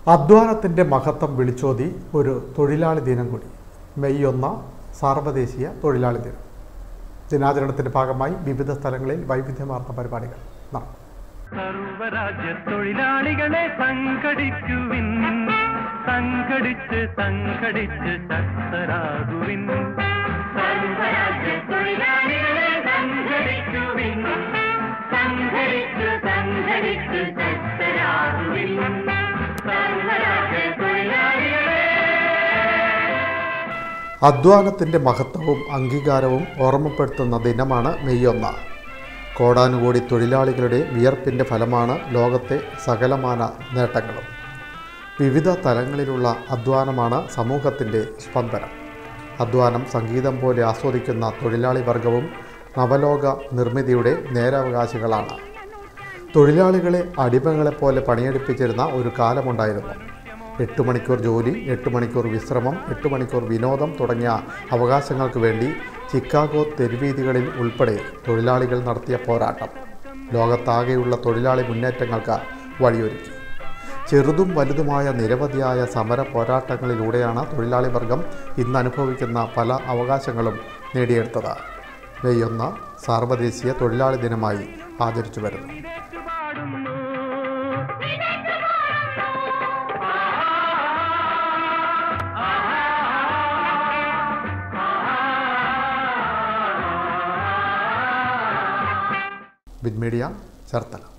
അധ്വാനത്തിൻ്റെ മഹത്വം വിളിച്ചോതി ഒരു തൊഴിലാളി ദിനം കൂടി. മെയ് 1 സാർവദേശീയ തൊഴിലാളി ദിനം. ദിനാചരണത്തിൻ്റെ ഭാഗമായി വിവിധ സ്ഥലങ്ങളിൽ വൈവിധ്യമാർന്ന പരിപാടികൾ നടന്നു. സർവരാജ്യ തൊഴിലാളികളെ സംഘടിക്കുവിൻ, സംഘടിച്ച് സംഘടിച്ച് ശക്തരാകുവിൻ. സർവരാജ്യ തൊഴിലാളികളെ സംഘടിക്കുവിൻ, സംഘടിച്ച് സംഘടിച്ച് ശക്തരാകുവിൻ. സർവരാജ്യ തൊഴിലാളികളെ. അധ്വാനത്തിൻ്റെ മഹത്വവും അംഗീകാരവും ഓർമ്മപ്പെടുത്തുന്ന ദിനമാണ് മെയ് 1. കോടാനുകോടി തൊഴിലാളികളുടെ വിയർപ്പിൻ്റെ ഫലമാണ് ലോകത്തെ സകലമാന നേട്ടങ്ങളും. വിവിധ തലങ്ങളിലുള്ള അധ്വാനമാണ് സമൂഹത്തിൻ്റെ സ്പന്ദനം. അധ്വാനം സംഗീതം പോലെ ആസ്വദിക്കുന്ന തൊഴിലാളി വർഗവും നവലോക നിർമ്മിതിയുടെ നേരാവകാശികളാണ്. തൊഴിലാളികളെ അടിമകളെപ്പോലെ പണിയെടുപ്പിച്ചിരുന്ന ഒരു കാലമുണ്ടായിരുന്നു. 8 മണിക്കൂർ ജോലി, 8 മണിക്കൂർ വിശ്രമം, 8 മണിക്കൂർ വിനോദം തുടങ്ങിയ അവകാശങ്ങൾക്ക് വേണ്ടി ചിക്കാഗോ തെരുവീഥികളിൽ ഉൾപ്പെടെ തൊഴിലാളികൾ നടത്തിയ പോരാട്ടം ലോകത്താകെയുള്ള തൊഴിലാളി മുന്നേറ്റങ്ങൾക്ക് വഴിയൊരുക്കി. ചെറുതും വലുതുമായ നിരവധിയായ സമര പോരാട്ടങ്ങളിലൂടെയാണ് തൊഴിലാളി വർഗം ഇന്ന് അനുഭവിക്കുന്ന പല അവകാശങ്ങളും നേടിയെടുത്തത്. മെയ് 1 സാർവദേശീയ തൊഴിലാളി ദിനമായി ആചരിച്ചു വരുന്നു. വിൻമീഡിയ, ചേർത്തല.